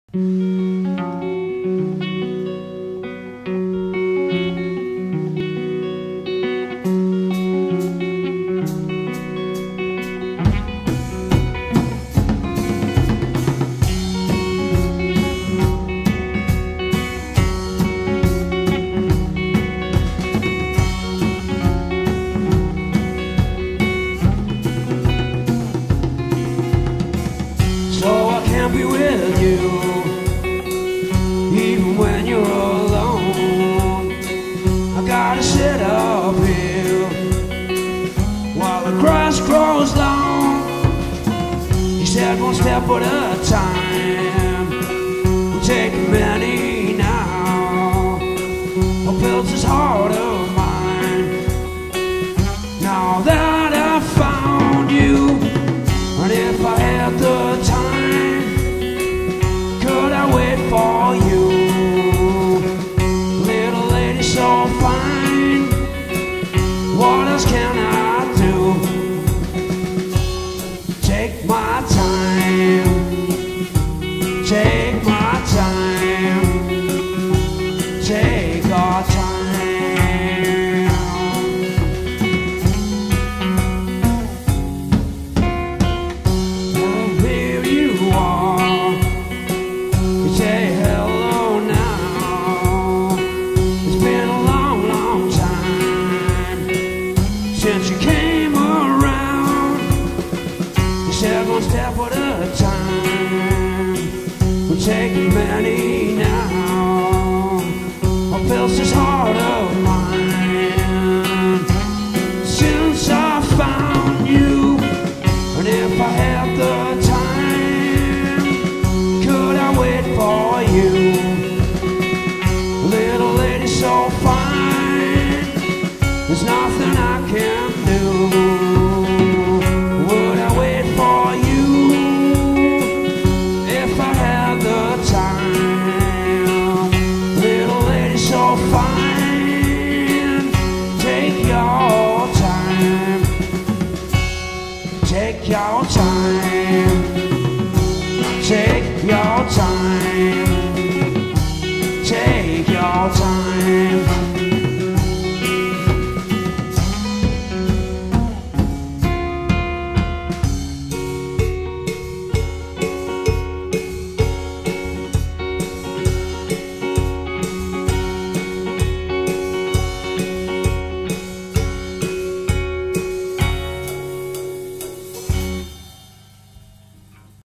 So I can't be with you, even when you're alone. I gotta sit up here while the grass grows long. He said one step at a time, we're taking many now. I built this heart of mine. Now that I found you, and if I had the time, could I wait for you? Little lady so fine, what else can I do? Take my time, take my time, take our time. Since you came around, you said one step at a time, we're taking many now. I built this heart up.